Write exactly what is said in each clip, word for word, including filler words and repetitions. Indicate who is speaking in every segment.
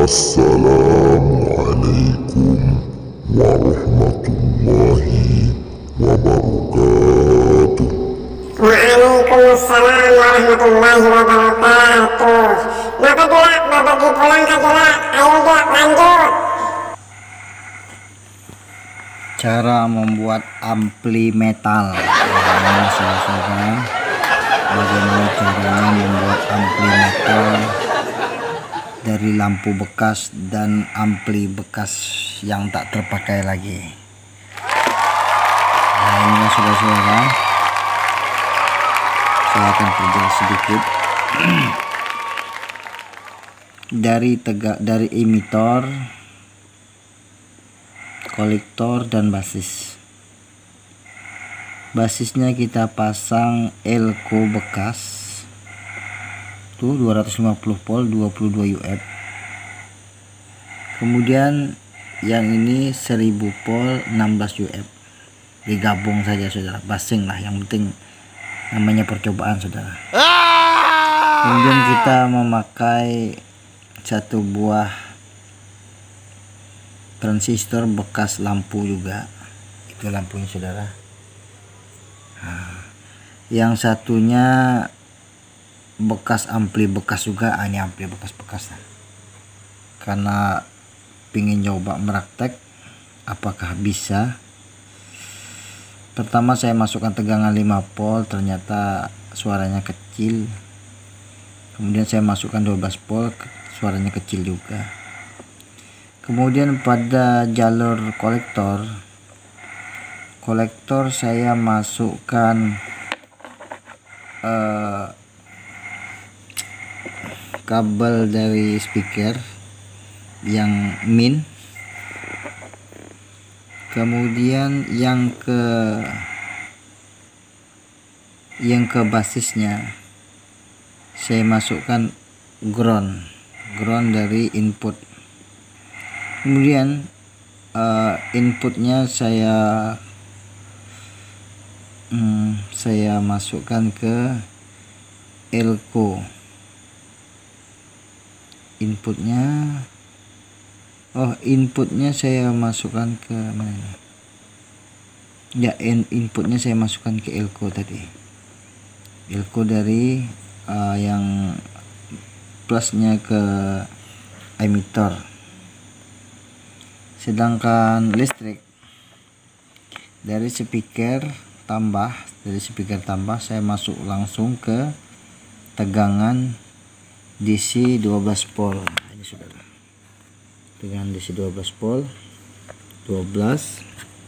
Speaker 1: Assalamualaikum warahmatullahi wabarakatuh.
Speaker 2: Waalaikumsalam warahmatullahi wabarakatuh. Maka Julak, berbagi pulang ke Julak. Ayo Julak, lanjut.
Speaker 3: Cara membuat ampli metal. Nah, saudara, bagaimana caranya membuat ampli metal dari lampu bekas dan ampli bekas yang tak terpakai lagi. Nah, ini saudara-saudara, saya akan perjelas sedikit. dari tegak dari emitor, kolektor dan basis. Basisnya kita pasang elko bekas tuh dua ratus lima puluh volt dua puluh dua U F. Kemudian yang ini seribu volt enam belas U F. Digabung saja saudara, basing lah, yang penting namanya percobaan saudara. Kemudian kita memakai satu buah transistor bekas lampu juga, itu lampunya saudara. Nah, yang satunya bekas ampli bekas juga, ah, ini ampli bekas-bekas. Karena pingin coba meraktek apakah bisa, pertama saya masukkan tegangan lima volt, ternyata suaranya kecil. Kemudian saya masukkan dua belas volt, suaranya kecil juga. Kemudian pada jalur kolektor kolektor saya masukkan uh, kabel dari speaker yang min. Kemudian yang ke yang ke basisnya saya masukkan ground ground dari input. Kemudian uh, inputnya saya hmm, saya masukkan ke elko. Inputnya oh inputnya saya masukkan ke mana ini? Ya, in, inputnya saya masukkan ke elko tadi. Elko dari uh, yang plusnya ke emitter. Sedangkan listrik dari speaker tambah dari speaker tambah saya masuk langsung ke tegangan D C dua belas volt. Nah, ini saudara, tegangan D C dua belas volt, dua belas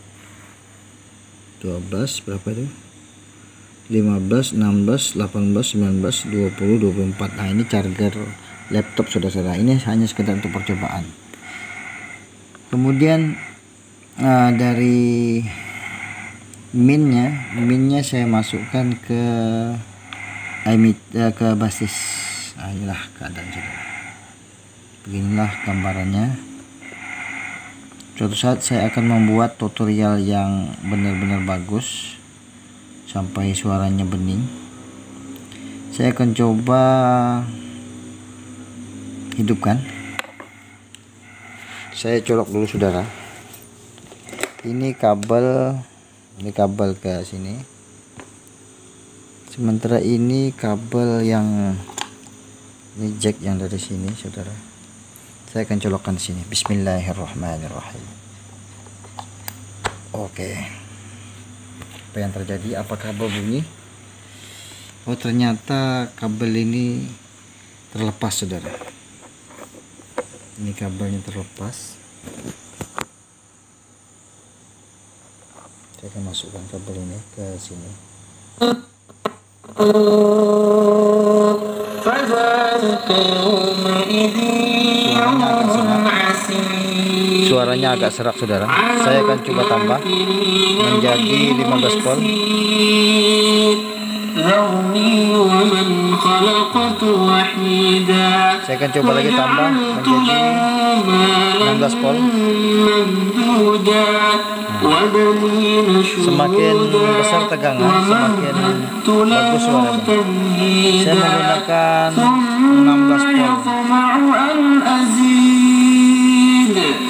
Speaker 3: dua belas berapa itu, lima belas, enam belas, delapan belas, sembilan belas, dua puluh, dua puluh empat. Nah, ini charger laptop saudara-saudara, ini hanya sekedar untuk percobaan. Kemudian uh, dari minnya minnya saya masukkan ke emit uh, ke basis. Nah, inilah keadaan saudara, beginilah gambarannya. Suatu saat saya akan membuat tutorial yang benar-benar bagus sampai suaranya bening. Saya akan coba hidupkan. Saya colok dulu saudara. Ini kabel, ini kabel ke sini. Sementara ini kabel yang ini jack yang dari sini saudara. Saya akan colokkan di sini. Bismillahirrahmanirrahim. Oke. Apa yang terjadi? Apakah berbunyi? Oh, ternyata kabel ini terlepas saudara. Ini kabelnya terlepas. Saya akan masukkan kabel ini ke sini. Suaranya agak serak saudara. Saya akan coba tambah menjadi lima belas volt. Saya akan coba lagi tambah menjadi enam belas volt. Semakin besar tegangan, semakin bagus suaranya. Saya menggunakan enam belas volt.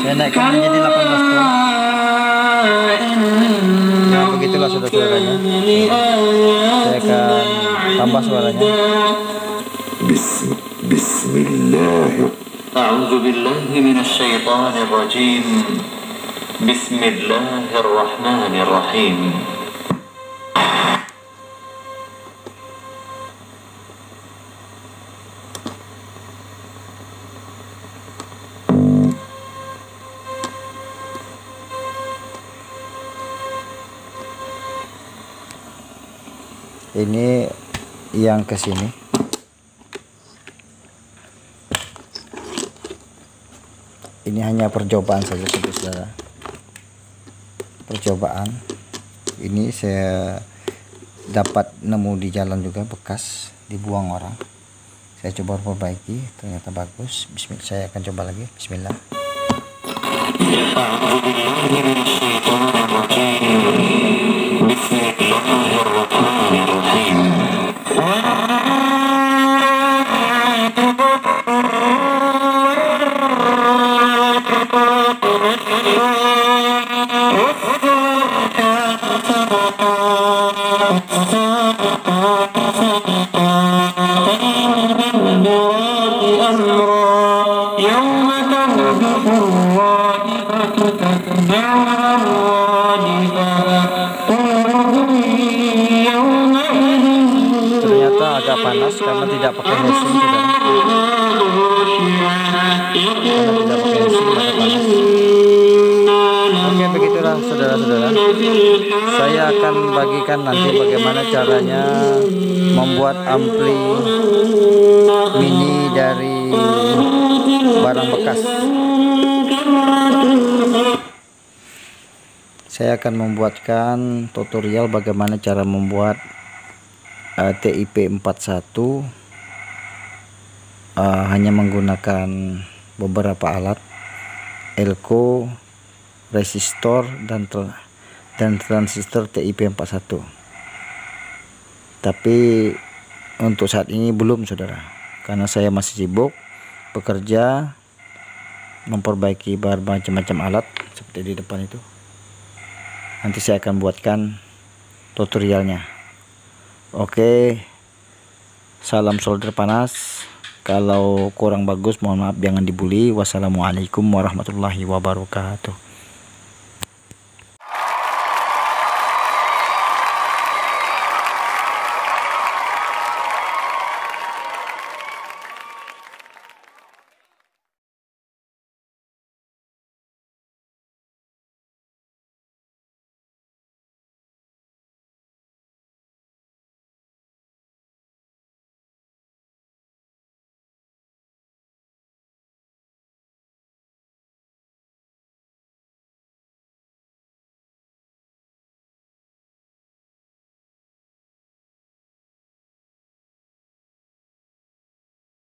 Speaker 3: saya naikkan menjadi delapan belas ton. Nah begitulah saudara-saudaranya. Saya akan tambah suaranya.
Speaker 1: Bismillah.
Speaker 4: A'udzu billahi minasy syaithanir rajim. Bismillahirrahmanirrahim.
Speaker 3: Ini yang ke sini. Ini hanya percobaan saja saudara. Percobaan. Ini saya dapat nemu di jalan juga bekas dibuang orang. Saya coba perbaiki, ternyata bagus. Bismillah, saya akan coba lagi. Bismillah. Ternyata agak panas karena tidak pakai heatsink, saudara. Karena tidak pakai heatsink maka panas. Oke, begitulah saudara-saudara. Saya akan bagikan nanti bagaimana caranya membuat ampli mini dari barang bekas. Saya akan membuatkan tutorial bagaimana cara membuat uh, T I P empat puluh satu uh, hanya menggunakan beberapa alat, elko, resistor dan dan transistor T I P empat puluh satu. Tapi untuk saat ini belum, saudara, karena saya masih sibuk bekerja memperbaiki macam-macam alat seperti di depan itu. Nanti saya akan buatkan tutorialnya. Oke, salam solder panas. Kalau kurang bagus mohon maaf, jangan dibully. Wassalamualaikum warahmatullahi wabarakatuh.